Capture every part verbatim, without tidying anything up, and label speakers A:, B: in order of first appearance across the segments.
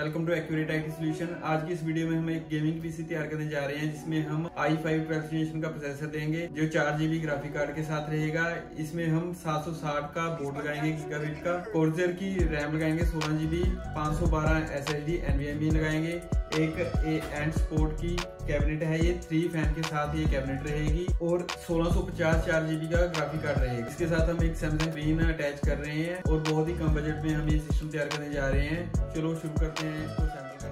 A: Welcome to accurate IT solution. आज की इस वीडियो में हम एक गेमिंग पीसी तैयार करने जा रहे हैं जिसमें हम आई फाइव ट्वेल्थ जनरेशन का प्रोसेसर देंगे जो चार जीबी ग्राफिक कार्ड के साथ रहेगा। इसमें हम सात सौ साठ का बोर्ड लगाएंगे गीगाबिट का, कोर्सेर की रैम लगाएंगे सोलह जीबी, पाँच सौ बारह एस एस डी एनवीएमई लगाएंगे, एक एंड स्पोर्ट की कैबिनेट है, ये थ्री फैन के साथ ये कैबिनेट रहेगी और सोलह सौ पचास चार जीबी का ग्राफिक कार्ड रहेगा। इसके साथ हम एक सैमसंग पिन अटैच कर रहे हैं और बहुत ही कम बजट में हम ये सिस्टम तैयार करने जा रहे हैं। चलो शुरू करते हैं इसको सैम्पल करना।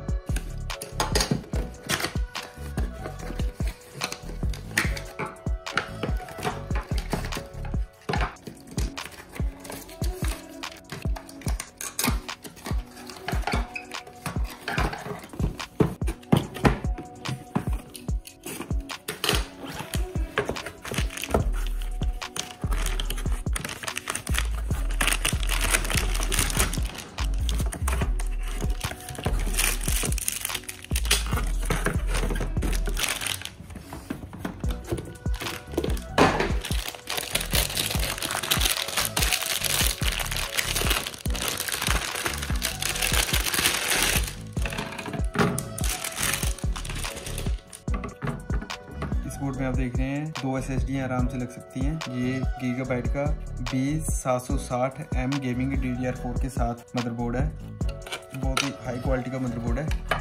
A: बोर्ड में आप देख रहे हैं दो एस एस डी आराम से लग सकती हैं। ये गीगाबाइट का बी सात सौ साठ M gaming D D R four के साथ मदरबोर्ड है। बहुत ही हाई क्वालिटी का मदरबोर्ड है।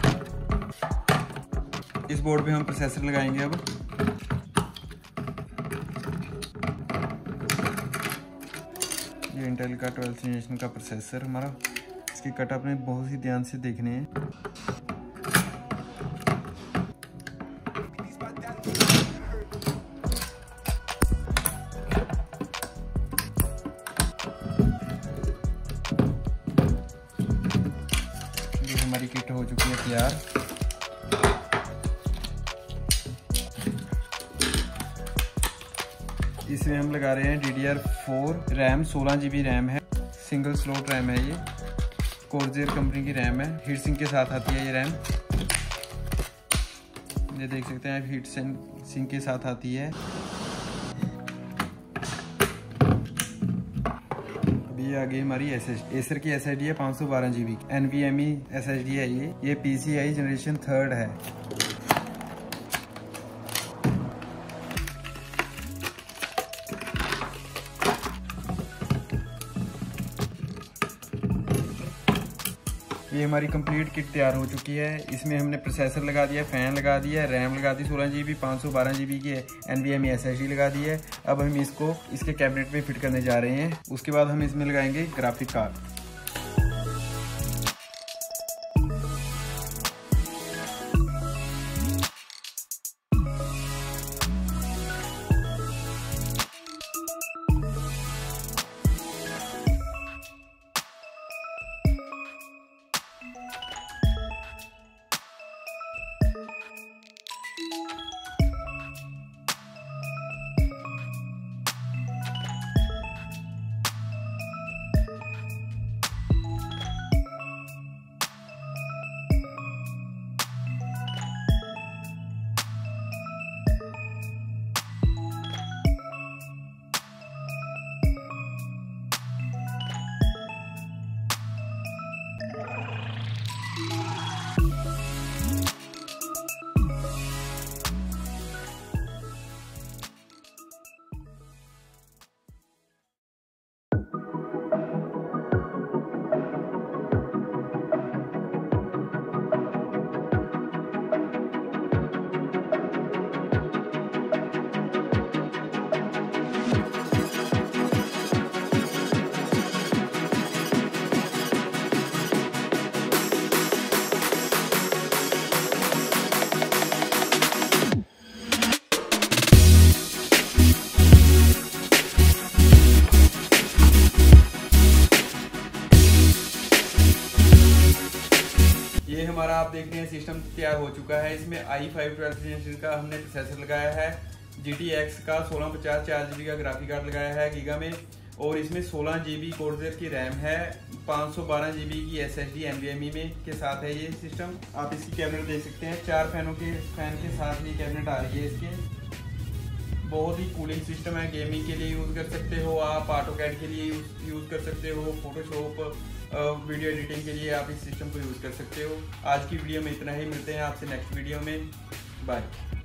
A: इस बोर्ड पे हम प्रोसेसर लगाएंगे। अब ये इंटेल का ट्वेल्थ जनरेशन का प्रोसेसर हमारा। इसकी कट आपने बहुत ही ध्यान से देखने हैं। हमारी किट हो चुकी है तैयार। इसमें हम लगा रहे हैं D D R four RAM, सोलह जीबी रैम है, सिंगल स्लॉट रैम है। ये कोर्सेर कंपनी की रैम है, हीट सिंक के साथ आती है ये रैम। ये देख सकते हैं हीट सिंक के साथ आती है। ये आगे हमारी एस एस डी, एसर की एस एस डी है पाँच सौ बारह GB, NVMe S S D है। ये ये पीसीआई जनरेशन थर्ड है। ये हमारी कंप्लीट किट तैयार हो चुकी है। इसमें हमने प्रोसेसर लगा दिया, फैन लगा दिया, रैम लगा दी सोलह जीबी, पाँच सौ बारह जीबी की एनवीएमई एसएसडी लगा दी है। अब हम इसको इसके कैबिनेट में फिट करने जा रहे हैं। उसके बाद हम इसमें लगाएंगे ग्राफिक कार्ड। ये हमारा आप देख रहे हैं सिस्टम तैयार हो चुका है। इसमें आई फाइव ट्वेल्थ जनरेशन का हमने प्रोसेसर लगाया है, जी टी एक्स का सोलह पचास चार जीबी का ग्राफिक कार्ड लगाया है गीगा में, और इसमें सोलह जीबी कोर्सेर की रैम है, पाँच सौ बारह जीबी की एसएसडी एनवीएमई में के साथ है ये सिस्टम। आप इसकी कैबिनेट देख सकते हैं, चार फैनों के फैन के साथ ये कैबिनेट आ रही है इसके। बहुत ही कूलिंग सिस्टम है, गेमिंग के लिए यूज़ कर सकते हो आप, ऑटोकैड के लिए यूज़ कर सकते हो, फोटोशॉप वीडियो एडिटिंग के लिए आप इस सिस्टम को यूज़ कर सकते हो। आज की वीडियो में इतना ही, मिलते हैं आपसे नेक्स्ट वीडियो में, बाय।